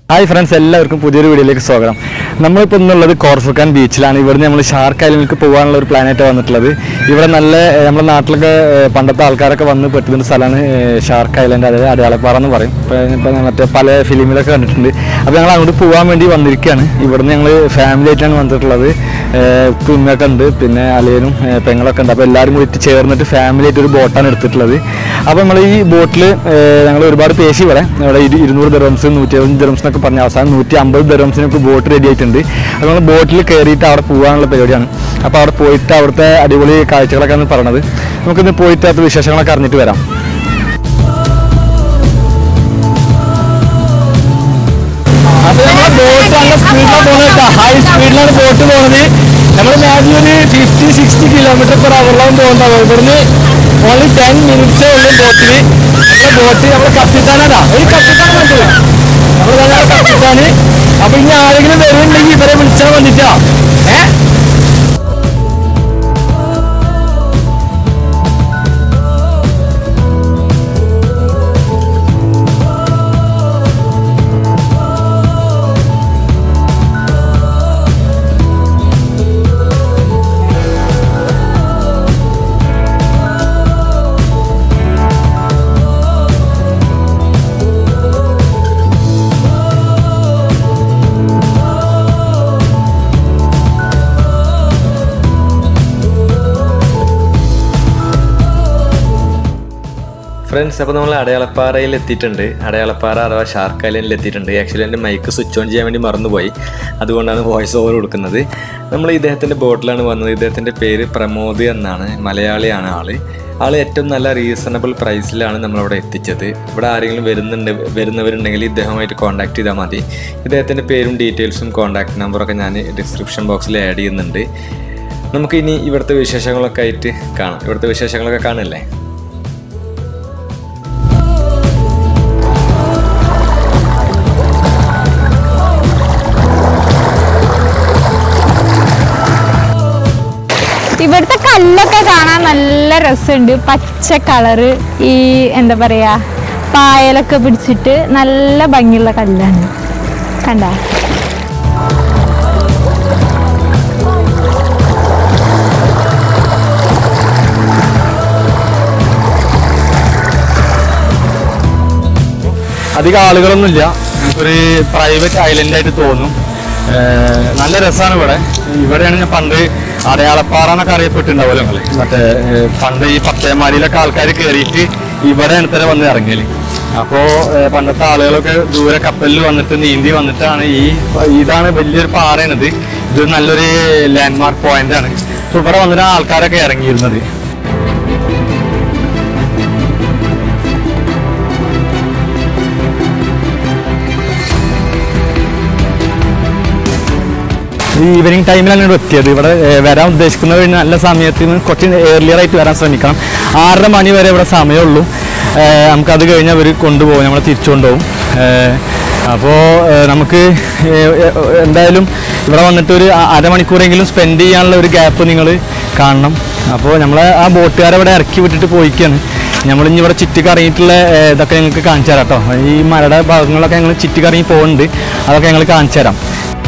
Hi friends, എല്ലാവർക്കും പുതിയൊരു വീഡിയോയിലേക്ക് സ്വാഗതം. നമ്മളിപ്പോൾ ഇന്നുള്ളത് കോർഫക്കാൻ ബീച്ചിലാണ്. ഇവിടുന്ന് നമ്മൾ ഷാർക്ക് ഐലൻഡിലേക്ക് പോകാനുള്ള ഒരു പ്ലാനായിട്ട് വന്നിട്ടുള്ളത്. ഇവിടെ നല്ല നമ്മുടെ നാട്ടിലൊക്കെ പണ്ടത്തെ ആൾക്കാരൊക്കെ വന്ന് പറ്റുന്ന സ്ഥലമാണ് ഷാർക്ക് ഐലൻഡ്, അതായത് അടയാളപ്പാറ എന്ന് പറയും. ഇപ്പോൾ മറ്റേ പല ഫിലിമിലൊക്കെ കണ്ടിട്ടുണ്ട്. അപ്പോൾ ഞങ്ങൾ അങ്ങോട്ട് പോകാൻ വേണ്ടി വന്നിരിക്കുകയാണ്. ഇവിടുന്ന് ഞങ്ങൾ ഫാമിലി ആയിട്ടാണ് വന്നിട്ടുള്ളത്. ഉമ്മയൊക്കെ ഉണ്ട്, പിന്നെ അളിയനും പെങ്ങളൊക്കെ ഉണ്ട്. അപ്പോൾ എല്ലാവരും കൂടി ചേർന്നിട്ട് ഫാമിലി ആയിട്ട് ഒരു ബോട്ടാണ് എടുത്തിട്ടുള്ളത്. അപ്പോൾ നമ്മൾ ഈ ബോട്ടിൽ ഞങ്ങൾ ഒരുപാട് പേശി ഇവിടെ 200 ദിർഹംസ് 150 ദിർഹംസ് എന്നൊക്കെ പറഞ്ഞ അവസാനം 150 ദിർഹംസിനൊക്കെ ബോട്ട് റെഡി ആയിട്ടുണ്ട്. അപ്പോൾ നമ്മൾ ബോട്ടിൽ കയറിയിട്ട് അവിടെ പോകാനുള്ള പരിപാടിയാണ്. അപ്പോൾ അവിടെ പോയിട്ട് അവിടുത്തെ അടിപൊളി കാഴ്ചകളൊക്കെയാണ് പറഞ്ഞത്. നമുക്കിന്ന് പോയിട്ട് അത് വിശേഷങ്ങളൊക്കെ അറിഞ്ഞിട്ട് വരാം. അപ്പോൾ നമ്മൾ ബോട്ട് നല്ല സ്പീഡിലാണ് പോകുന്നത്, ഹൈ സ്പീഡിലാണ് ബോട്ട് പോകുന്നത്. നമ്മൾ മാക്സിമം ഒരു 50-60 km/h പോകുന്നുണ്ടാവും. ഇവിടുന്ന് ഓൺലി 10 minutes ഉള്ളൂ ബോട്ടിൽ. നമ്മുടെ ബോട്ട് നമ്മുടെ കപ്പിത്താനാണ്, ഒരു കപ്പിത്താൻ കണ്ടില്ല, നമ്മൾ കപ്പിത്താന്. അപ്പൊ ഇനി ആരെങ്കിലും വരുന്നുണ്ടെങ്കിൽ ഇവരെ വിളിച്ചാൽ വന്നിട്ടാ. ഫ്രണ്ട്സ്, അപ്പോൾ നമ്മൾ അടയാളപ്പാറയിൽ എത്തിയിട്ടുണ്ട്. അടയാളപ്പാറ അഥവാ ഷാർക്ക് ഐലൻഡിൽ എത്തിയിട്ടുണ്ട്. ആക്ച്വലി എൻ്റെ മൈക്ക് സ്വിച്ച് ഓൺ ചെയ്യാൻ വേണ്ടി മറന്നുപോയി, അതുകൊണ്ടാണ് വോയിസ് ഓവർ കൊടുക്കുന്നത്. നമ്മൾ ഇദ്ദേഹത്തിൻ്റെ ബോട്ടിലാണ് വന്നത്. ഇദ്ദേഹത്തിൻ്റെ പേര് പ്രമോദ് എന്നാണ്, മലയാളിയാണ് ആൾ ഏറ്റവും നല്ല റീസണബിൾ പ്രൈസിലാണ് നമ്മളവിടെ എത്തിച്ചത്. ഇവിടെ ആരെങ്കിലും വരുന്നവരുണ്ടെങ്കിൽ ഇദ്ദേഹമായിട്ട് കോൺടാക്ട് ചെയ്താൽ മതി. ഇദ്ദേഹത്തിൻ്റെ പേരും ഡീറ്റെയിൽസും കോൺടാക്ട് നമ്പറൊക്കെ ഞാൻ ഡിസ്ക്രിപ്ഷൻ ബോക്സിൽ ആഡ് ചെയ്യുന്നുണ്ട്. നമുക്കിനി ഇവിടുത്തെ വിശേഷങ്ങളൊക്കെ ആയിട്ട് കാണാം. ഇവിടുത്തെ വിശേഷങ്ങളൊക്കെ കാണല്ലേ. ഇവിടുത്തെ കല്ലൊക്കെ കാണാൻ നല്ല രസമുണ്ട്. പച്ച കളറ്, ഈ എന്താ പറയാ പായലൊക്കെ പിടിച്ചിട്ട് നല്ല ഭംഗിയുള്ള കല്ലാണ്. കണ്ട അധികം ആളുകളൊന്നുമില്ല, ഒരു പ്രൈവറ്റ് ഐലൻഡായിട്ട് തോന്നും. നല്ല രസമാണ് ഇവിടെ. ഇവിടെയാണ് ഞാൻ പണ്ട് അടയാളപ്പാറ എന്നൊക്കെ അറിയപ്പെട്ടിട്ടുണ്ടാവുമല്ലോ നിങ്ങൾ. മറ്റേ പണ്ട് ഈ പത്തേമാരിയിലൊക്കെ ആൾക്കാർ കയറിയിട്ട് ഇവിടെയാണ് തന്നെ വന്ന് ഇറങ്ങിയത്. അപ്പോൾ പണ്ടത്തെ ആളുകളൊക്കെ ദൂരെ കപ്പലിൽ വന്നിട്ട് നീന്തി വന്നിട്ടാണ് ഇതാണ് വലിയൊരു പാറയാണിത്. ഇത് നല്ലൊരു ലാൻഡ്മാർക്ക് പോയിന്റാണ്. അപ്പോൾ ഇവിടെ വന്നിട്ടാണ് ആൾക്കാരൊക്കെ ഇറങ്ങിയിരുന്നത്. ഈവനിങ് ടൈമിലാണ് ഇവിടെ എത്തിയത്. ഇവിടെ വരാൻ ഉദ്ദേശിക്കുന്നവർ നല്ല സമയത്തിന് കുറച്ച് ഏർലിയർ ആയിട്ട് വരാൻ ശ്രമിക്കണം. 6:30 മണി വരെ ഇവിടെ സമയമുള്ളൂ. നമുക്കത് കഴിഞ്ഞാൽ അവർ കൊണ്ടുപോകും, നമ്മളെ തിരിച്ചു കൊണ്ടുപോകും. അപ്പോൾ നമുക്ക് എന്തായാലും ഇവിടെ വന്നിട്ട് ഒരു അരമണിക്കൂറെങ്കിലും സ്പെൻഡ് ചെയ്യാനുള്ള ഒരു ഗ്യാപ്പ് നിങ്ങൾ കാണണം. അപ്പോൾ നമ്മളെ ആ ബോട്ടുകാരെ ഇവിടെ ഇറക്കി വിട്ടിട്ട് പോയിക്കാണ്. നമ്മളിനി ഇവിടെ ചുറ്റിക്കറങ്ങിയിട്ടുള്ള ഇതൊക്കെ ഞങ്ങൾക്ക് കാണിച്ചു തരാം കേട്ടോ. ഈ മരയുടെ ഭാഗങ്ങളൊക്കെ ഞങ്ങൾ ചുറ്റിക്കറങ്ങി പോകുന്നുണ്ട്, അതൊക്കെ ഞങ്ങൾ കാണിച്ചു തരാം.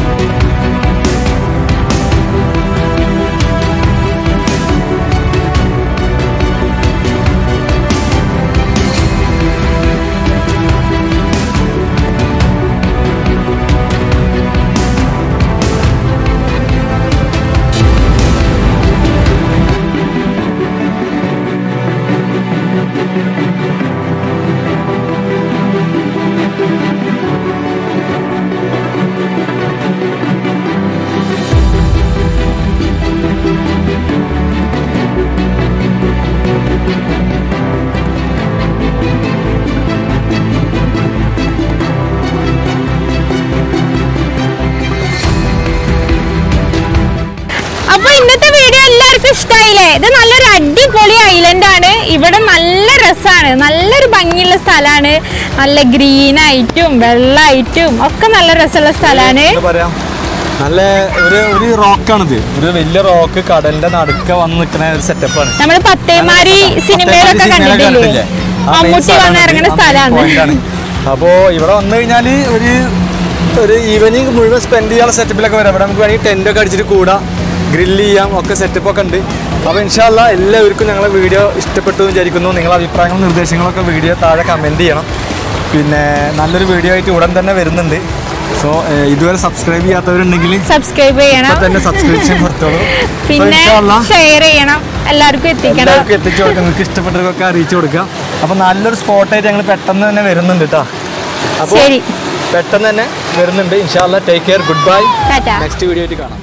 ഇഷ്ടായില്ലേ? ഇത് നല്ലൊരു അടിപൊളി ഐലൻഡ് ആണ്. ഇവിടെ നല്ല രസമാണ്, നല്ലൊരു ഭംഗിയുള്ള സ്ഥലമാണ്. നല്ല ഗ്രീൻ ആയിട്ടും വെള്ളമായിട്ടും ഒക്കെ നല്ല രസമുള്ള സ്ഥലമാണ്. നല്ല ഒരു റോക്കാണിത്, ഒരു വലിയ റോക്ക് കടലിന്റെ നടുക്ക വന്ന് നിൽക്കുന്ന ഒരു സെറ്റപ്പാണ്. നമ്മള് പത്തേമാരി സിനിമയിലൊക്കെ കണ്ടിട്ടില്ലേ, മമ്മൂട്ടി വന്ന് ഇറങ്ങുന്ന സ്ഥലമാണ്. അപ്പോ ഇവിടെ വന്നു കഴിഞ്ഞാല് ഒരു ഒരു ഈവനിങ് മുഴുവൻ സ്പെൻഡ് ചെയ്യാനുള്ള സെറ്റപ്പിലൊക്കെ വരാം. ഇവിടെ നമുക്ക് വേണമെങ്കിൽ ടെൻ്റൊക്കെ അടിച്ചിട്ട് കൂടാം, ഗ്രില്ല് ചെയ്യാം, ഒക്കെ സെറ്റപ്പൊക്കെ ഉണ്ട്. അപ്പോൾ ഇൻഷാ അല്ലാ എല്ലാവർക്കും ഞങ്ങളെ വീഡിയോ ഇഷ്ടപ്പെട്ടു എന്ന് വിചാരിക്കുന്നു. നിങ്ങളുടെ അഭിപ്രായങ്ങളും നിർദ്ദേശങ്ങളൊക്കെ വീഡിയോ താഴെ കമൻറ്റ് ചെയ്യണം. പിന്നെ നല്ലൊരു വീഡിയോ ആയിട്ട് ഉടൻ തന്നെ വരുന്നുണ്ട്. സോ ഇതുവരെ സബ്സ്ക്രൈബ് ചെയ്യാത്തവരുണ്ടെങ്കിൽ സബ്സ്ക്രൈബ് ചെയ്യണം, തന്നെ സബ്സ്ക്രിപ്ഷൻ കൊടുത്തോളൂ. പിന്നെ ഷെയർ ചെയ്യണം, എല്ലാവർക്കും എത്തിച്ചു കൊടുക്കുക. നിങ്ങൾക്ക് ഇഷ്ടപ്പെട്ടവർക്കൊക്കെ അറിയിച്ചു കൊടുക്കുക. അപ്പോൾ നല്ലൊരു സ്പോട്ടായിട്ട് ഞങ്ങൾ പെട്ടെന്ന് തന്നെ വരുന്നുണ്ട് കേട്ടോ. അപ്പോൾ പെട്ടെന്ന് തന്നെ വരുന്നുണ്ട്. ഇൻഷാ അല്ലാ take care, goodbye. Next video ആയിട്ട് കാണാം.